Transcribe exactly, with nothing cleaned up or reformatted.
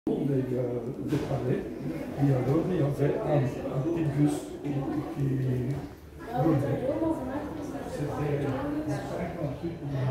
des, euh, des palais, et alors il y avait un, un petit bus qui, qui roulait. C'était cinquante-huit